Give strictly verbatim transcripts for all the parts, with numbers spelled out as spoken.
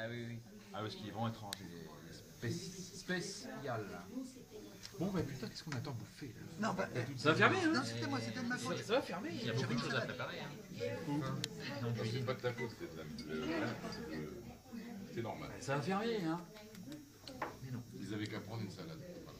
oui, oui. Ah, parce qu'ils vont étrangers, les spéciales. Bon, bah putain, qu'est-ce qu'on attend bouffer là? Non, bah, ça va fermer, hein? Non, c'était moi, c'était de ma faute. Ça va fermer. Il y a beaucoup de choses à préparer. Hein. C'est pas de ta faute, c'est de la... C'est normal. Ça va fermer, hein? Mais non. Ils avaient qu'à prendre une salade.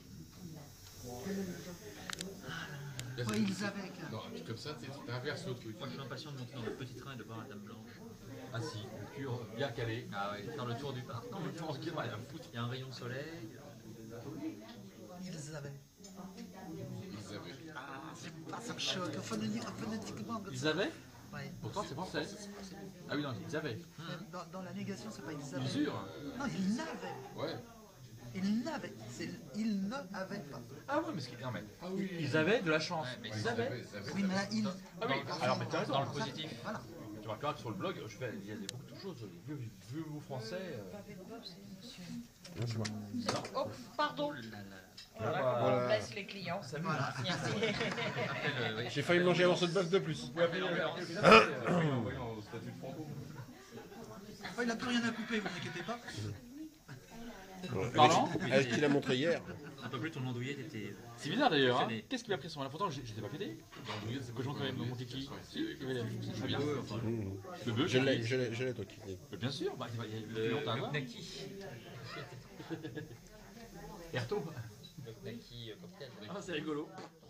Voilà. Ouais, ils avaient qu'à... Non, comme ça, tu inverses le truc. Moi, je suis impatient de monter dans le petit train et de voir la Dame Blanche. Ah si, le cul bien calé. Ah ouais, faire le tour du parc. Non, mais je pense qu'il y a un rayon de soleil. Ils avaient. Ils avaient. Ah, c'est pas ça me choque. Phonétiquement. Ils avaient? Ouais. Pourtant, c'est français. Ah oui, non, ils avaient. Dans, dans la négation, c'est pas ils avaient. Bien sûr. Non, ils n'avaient. Ouais. Ils n'avaient. C'est ils ne avaient pas. Ah ouais, mais ce qui... Non, mais... Ah oui. Ils avaient de la chance. Ouais, mais ils Ils avaient. avaient, ils avaient. Oui, mais là, ils... Ah oui, alors mais t'as raison. Dans le positif. Voilà. Tu remarqueras que sur le blog, je fais, il y a des- beaucoup de choses, les vieux, vieux mots français. Euh... Oh, pardon. Voilà. On laisse les clients. Voilà. J'ai failli manger un morceau de bœuf de plus. Oh, il n'a plus rien à couper, vous inquiétez pas. Pardon? Avec ce qu'il a montré hier. Un peu plus, ton andouillé était. C'est bizarre d'ailleurs, hein. Tenez. Qu'est-ce qui m'a pris son mal? Pourtant, j'étais pas pédé. Que je montre quand même mon kiki. Si, il y avait la- très bien. Le bœuf, Je l'ai, je l'ai, je l'ai, toi qui l'ai. Mais bien sûr, bah, il y a- il y a Le, plus longtemps à le voir. knaki. Erto. Le knaki cocktail. Ah, c'est rigolo.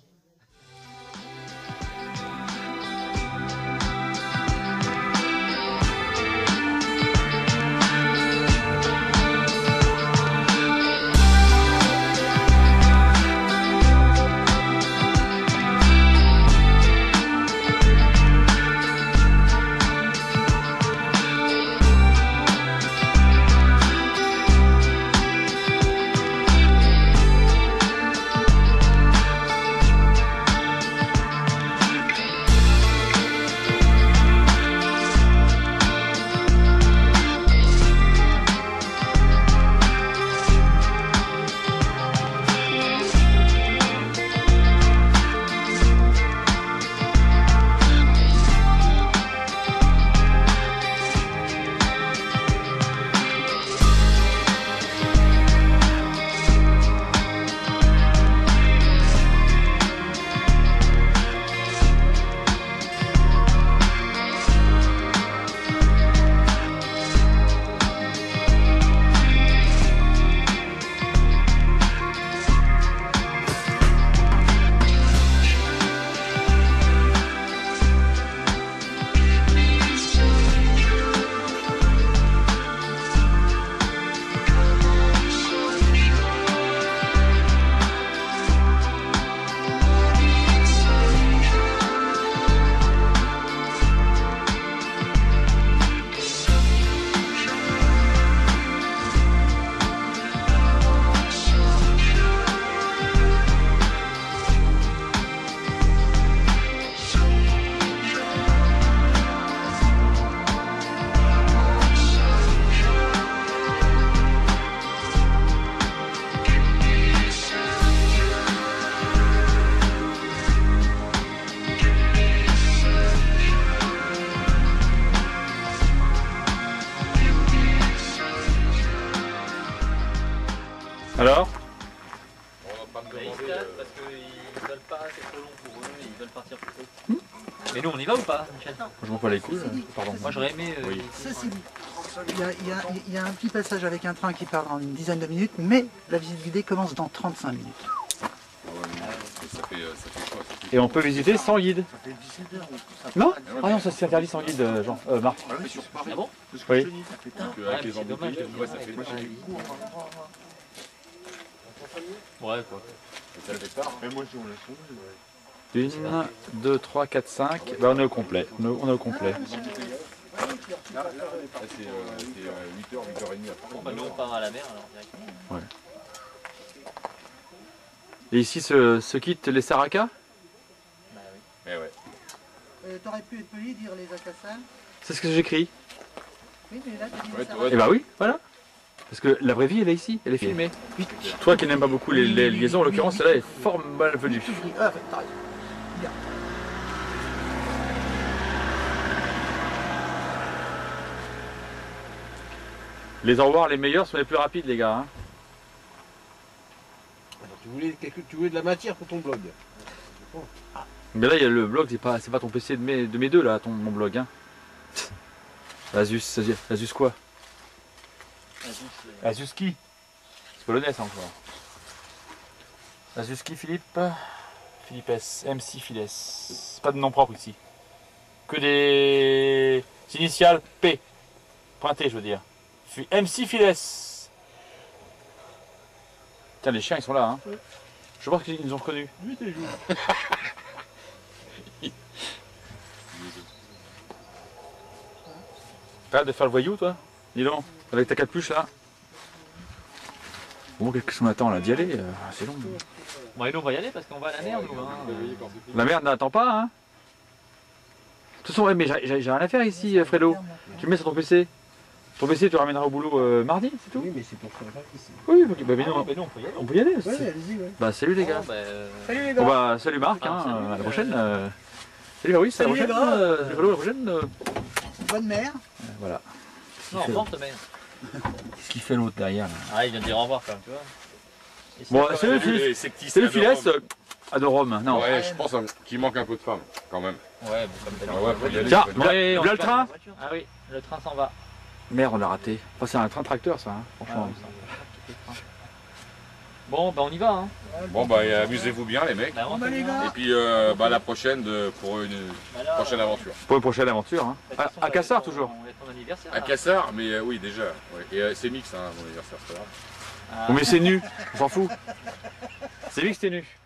Alors? On va pas me Ils demander. se cassent parce qu'ils veulent pas, c'est trop long pour eux, ils veulent partir plus tôt. Mais nous on y va ou pas, Michel? Je m'en fous les couilles. Pardon. Moi j'aurais aimé. euh, Oui. Ceci dit, il y, a, il, y a, il y a un petit passage avec un train qui part en une dizaine de minutes, mais la visite guidée commence dans trente-cinq minutes. Ah ouais, mais ça fait, euh, ça fait quoi ça fait... Et on peut visiter sans guide. Non? Ah non, ça c'est interdit sans guide, euh, Jean. Euh, Marc. Ah bon? Oui. Parce que Ouais, avec mais les c'est dommage embouteillages, de- ouais, ça fait mal. Ouais quoi. Ça le départ. Une, deux, trois, quatre, cinq. Bah, on est au complet. On est au, on est au complet. Là, là, là, c'est euh, c'est, euh, huit heures, huit heures trente après. Bon bah nous on part à la mer alors directement. Et ici se, se quittent les Saraka? Bah oui. Eh ouais. Euh, T'aurais pu être poli, dire les Akassan. C'est ce que j'écris. Oui, mais là, t'as dit Ouais, les toi, Saraka. Et bah oui, voilà. Parce que la vraie vie, elle est ici, elle est filmée. Toi qui n'aimes pas beaucoup les, les liaisons, en l'occurrence, celle-là est fort malvenue. Ah, t'as raison. Bien. Les au revoir, les meilleurs sont les plus rapides, les gars. Hein. Alors, tu, voulais quelque... tu voulais de la matière pour ton blog. Mais là, il y a le blog, c'est pas, c'est pas ton P C de mes, de mes deux, là, ton, mon blog. Hein. Asus, Asus quoi? Asus qui? C'est polonais, ça encore. Asus qui, Philippe? Philippe S, M C Philes. Pas de nom propre ici. Que des initiales P. Pointé, je veux dire. M C Philes. Tiens, les chiens, ils sont là. Hein. Je pense qu'ils nous ont reconnus. Oui, t'es joué. T'arrêtes de faire le voyou, toi? Dis donc, avec ta capuche là. Bon, qu'est-ce qu'on attend là? D'y aller, euh, c'est long. Bon, et nous, on va y aller parce qu'on va à la mer, nous. Hein. La merde n'attend pas, hein? De toute façon, ouais, mais j'ai j'ai- j'ai rien à faire ici, euh, Fredo. Tu le mets sur ton P C. Ton P C, tu le ramèneras au boulot euh, mardi, c'est tout? Oui, mais c'est pour faire ici. Oui, ok, bah, mais Ah, non, mais nous, on peut y aller. on peut y aller aussi. Ouais, allez-y, ouais. Bah, salut les gars. Bon, bah, euh, Salut les gars. Bon, bah, salut Marc, Ah, hein, salut, à la euh, prochaine. euh. Salut Fabrice, à la Salut les prochaine. gars. euh, Salut Fredo, à la prochaine. euh. Bonne mère. Voilà. non, on porte, mais. Qu'est-ce qu'il fait l'autre derrière là? Ah, il vient de dire au revoir quand même, tu vois. Et c'est Bon, encore- salut, Philippe. Salut Philes, euh, Adorum, non. Ouais, je pense qu'il manque un peu de femmes, quand même. Ouais, bon, comme Ah d'habitude. ouais, faut y aller. Tiens, faut y aller. voilà, Ouais, on voilà le se train. passe la voiture. Ah oui, le train s'en va. Merde, on l'a raté. Enfin, c'est un train tracteur ça, hein, Ah, franchement. oui, ça, on va quitter le train. Bon, bah on y va. Hein. Bon, bah, amusez-vous bien, les mecs. Bah, on bah, fait les bien. gars. Et puis, euh, bah, la prochaine de- pour une Bah, là, prochaine euh, aventure. Pour une prochaine aventure. Hein. de toute À, façon, à on Cassard va être toujours. ton- On va être ton anniversaire. À là. Cassard, mais euh, oui, déjà. Ouais. Et euh, c'est mix, hein, mon anniversaire, c'est pas grave. Ah. Bon, mais c'est nu, on s'en fout. C'est lui que c'était nu.